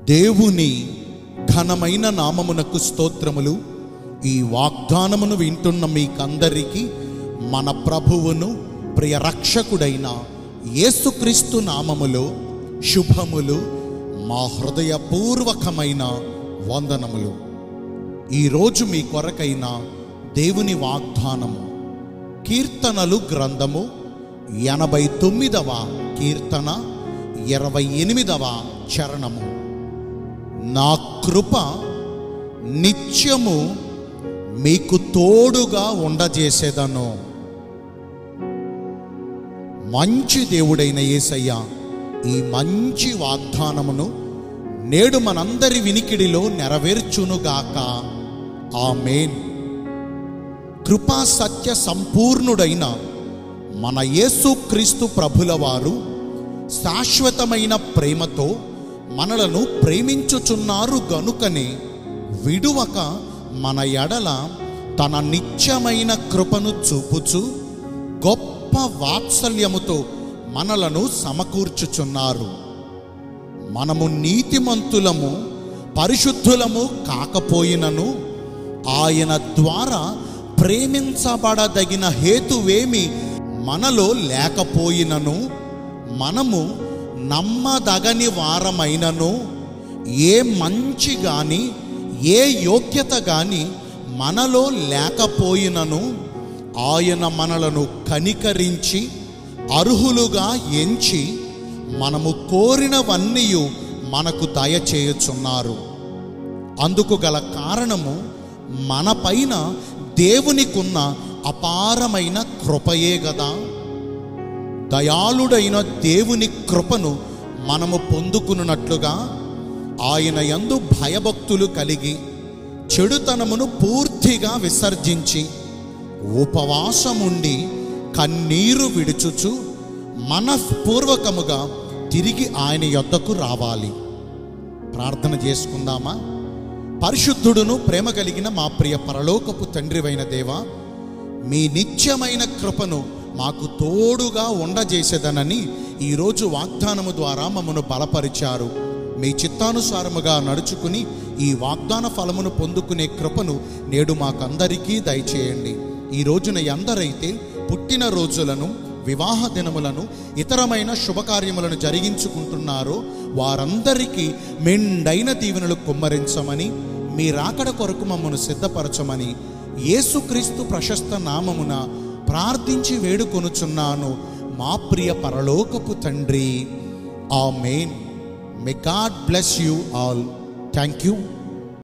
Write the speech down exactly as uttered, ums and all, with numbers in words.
దేవుని ఘనమైన నామమునకు స్తోత్రములు. ఈ వాగ్దానమును వింటున్న మీకందరికీ మన ప్రభువును ప్రియ రక్షకుడైన యేసుక్రీస్తు నామములో శుభములు, మా హృదయపూర్వకమైన వందనములు. ఈరోజు మీ కొరకైన దేవుని వాగ్దానము కీర్తనలు గ్రంథము ఎనభై తొమ్మిదవ కీర్తన ఇరవై ఎనిమిదవ చరణము. నా కృప నిత్యము మీకు తోడుగా ఉండజేసేదను. మంచి దేవుడైన యేసయ్య ఈ మంచి వాగ్దానమును నేడు మనందరి వినికిడిలో నెరవేర్చునుగాక. ఆమేన్. కృపా సత్య సంపూర్ణుడైన మన యేసుక్రీస్తు ప్రభుల వారు శాశ్వతమైన ప్రేమతో మనలను ప్రేమించుచున్నారు గనుకనే విడువక మన ఎడల తన నిత్యమైన కృపను చూపుచు గొప్ప వాత్సల్యముతో మనలను సమకూర్చుచున్నారు. మనము నీతిమంతులము పరిశుద్ధులము కాకపోయినను ఆయన ద్వారా ప్రేమించబడదగిన హేతువేమి మనలో లేకపోయినను మనము నమ్మదగని వారమైనను ఏ మంచి గాని ఏ యోగ్యత గాని మనలో లేకపోయినను ఆయన మనలను కనికరించి అర్హులుగా ఎంచి మనము కోరినవన్నీ మనకు దయచేయుచున్నారు. అందుకు గల కారణము మన పైన దేవునికున్న అపారమైన కృపయే గదా. దయాళుడైన దేవుని కృపను మనము పొందుకున్నట్లుగా ఆయన యందు భయభక్తులు కలిగి చెడుతనమును పూర్తిగా విసర్జించి ఉపవాసముండి కన్నీరు విడుచుచు మనఃపూర్వకముగా తిరిగి ఆయన యొద్దకు రావాలి. ప్రార్థన చేసుకుందామా? పరిశుద్ధుడును ప్రేమ కలిగిన మా ప్రియ పరలోకపు తండ్రివైన దేవా, మీ నిత్యమైన కృపను మాకు తోడుగా ఉండజేసేదనని ఈరోజు వాగ్దానము ద్వారా మమ్మను బలపరిచారు. మీ చిత్తానుసారముగా నడుచుకుని ఈ వాగ్దాన ఫలమును పొందుకునే కృపను నేడు మాకందరికీ దయచేయండి. ఈ రోజున ఎందరైతే పుట్టిన రోజులను, వివాహ దినములను, ఇతరమైన శుభకార్యములను జరిగించుకుంటున్నారో వారందరికీ మెండైన దీవెనలు కుమ్మరించమని, మీ రాకడ కొరకు మమ్మను సిద్ధపరచమని యేసుక్రీస్తు ప్రశస్త నామమున ప్రార్థించి వేడుకొనుచున్నాను మా ప్రియ పరలోకపు తండ్రి. ఆమేన్. May God bless you all. Thank you.